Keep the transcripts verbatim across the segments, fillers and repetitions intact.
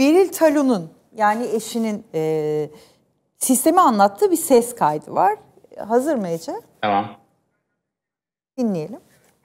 Beril Talu'nun yani eşinin e, sistemi anlattığı bir ses kaydı var. Hazır mı Ece? Tamam. Dinleyelim.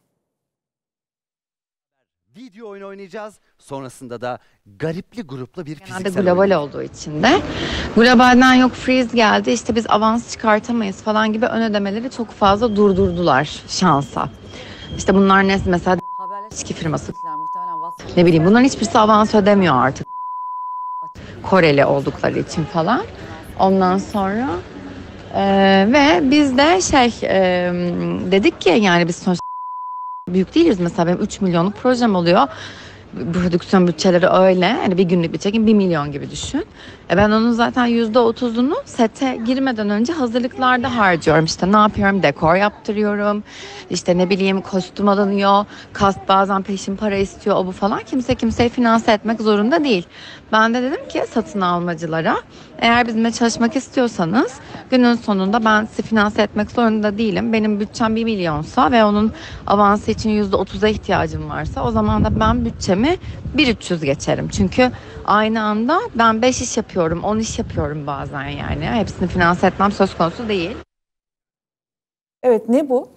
Video oyunu oynayacağız. Sonrasında da garipli grupla bir Genelde fiziksel global oyun. olduğu için de globalden yok freeze geldi işte biz avans çıkartamayız falan gibi ön ödemeleri çok fazla durdurdular şansa. İşte bunlar ne mesela içki firması ne bileyim bunların hiçbirisi avans ödemiyor artık. Koreli oldukları için falan. Ondan sonra e, ve biz de şey e, dedik ki yani biz sonuçta büyük değiliz mesela benim üç milyonluk projem oluyor. Prodüksiyon bütçeleri öyle. Hani bir günlük bir çekim bir milyon gibi düşün. E ben onun zaten yüzde otuzunu sete girmeden önce hazırlıklarda harcıyorum. İşte ne yapıyorum? Dekor yaptırıyorum. İşte ne bileyim kostüm alınıyor. Kast bazen peşin para istiyor o bu falan. Kimse kimseyi finanse etmek zorunda değil. Ben de dedim ki satın almacılara eğer bizimle çalışmak istiyorsanız günün sonunda ben sizi finanse etmek zorunda değilim. Benim bütçem bir milyonsa ve onun avansı için yüzde otuza ihtiyacım varsa o zaman da ben bütçemi bir üç yüz geçerim. Çünkü aynı anda ben beş iş yapıyorum, on iş yapıyorum bazen yani. Hepsini finanse etmem söz konusu değil. Evet, ne bu?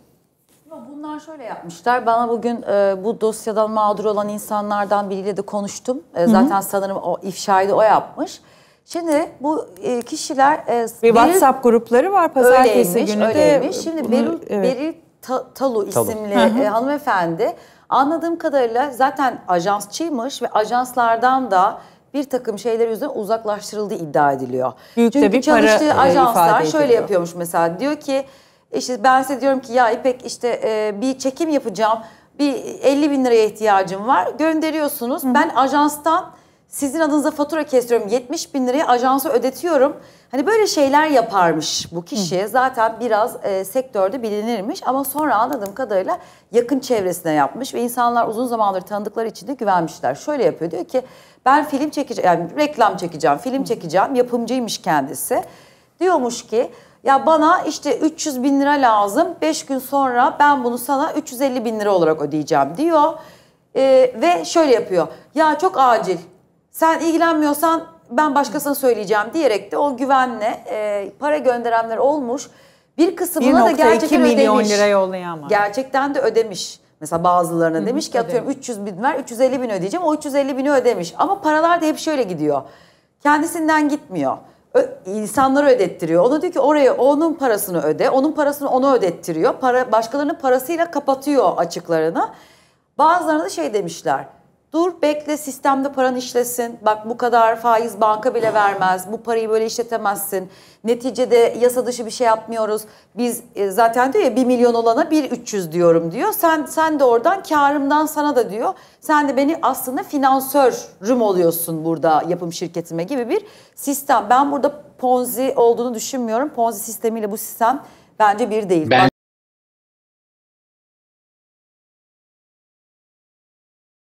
Bunlar şöyle yapmışlar. Bana bugün e, bu dosyadan mağdur olan insanlardan biriyle de konuştum. E, zaten Hı-hı. sanırım o ifşayı da o yapmış. Şimdi bu e, kişiler... E, bir Beril, WhatsApp grupları var. Pazartesi öyleymiş, günü öyleymiş. de... Şimdi bunu, Beril, evet. Beril Ta, Talu isimli e, hanımefendi anladığım kadarıyla zaten ajansçıymış ve ajanslardan da bir takım şeyler yüzünden uzaklaştırıldığı iddia ediliyor. Büyük Çünkü bir çalıştığı para, ajanslar e, şöyle yapıyormuş mesela. Diyor ki işte ben size diyorum ki ya İpek işte e, bir çekim yapacağım. Bir elli bin liraya ihtiyacım var. Gönderiyorsunuz. Hı. Ben ajanstan sizin adınıza fatura kesiyorum. yetmiş bin liraya ajansa ödetiyorum. Hani böyle şeyler yaparmış bu kişi. Hı. Zaten biraz e, sektörde bilinirmiş. Ama sonra anladığım kadarıyla yakın çevresine yapmış. Ve insanlar uzun zamandır tanıdıkları için de güvenmişler. Şöyle yapıyor, diyor ki ben film çekeceğim, yani reklam çekeceğim, film çekeceğim. Yapımcıymış kendisi. Diyormuş ki ya bana işte üç yüz bin lira lazım. beş gün sonra ben bunu sana üç yüz elli bin lira olarak ödeyeceğim diyor. E, ve şöyle yapıyor. Ya çok acil. Sen ilgilenmiyorsan ben başkasına söyleyeceğim diyerek de o güvenle e, para gönderenler olmuş. Bir kısmına da gerçekten ödemiş. bir nokta iki milyon lira yollayan var. Gerçekten de ödemiş. Mesela bazılarına Hı, demiş ki atıyorum üç yüz bin ver, üç yüz elli bin ödeyeceğim. O üç yüz elli bini ödemiş. Ama paralar da hep şöyle gidiyor. Kendisinden gitmiyor. Ö, insanları ödettiriyor. Ona diyor ki oraya onun parasını öde. Onun parasını ona ödettiriyor. Para, başkalarının parasıyla kapatıyor açıklarını. Bazılarına da şey demişler. Dur bekle sistemde paran işlesin. Bak bu kadar faiz banka bile vermez. Bu parayı böyle işletemezsin. Neticede yasa dışı bir şey yapmıyoruz. Biz e, zaten diyor ya bir milyon olana bir üç yüz diyorum diyor. Sen sen de oradan karımdan sana da diyor. Sen de beni aslında finansörüm oluyorsun burada yapım şirketime gibi bir sistem. Ben burada Ponzi olduğunu düşünmüyorum. Ponzi sistemiyle bu sistem bence bir değil. Ben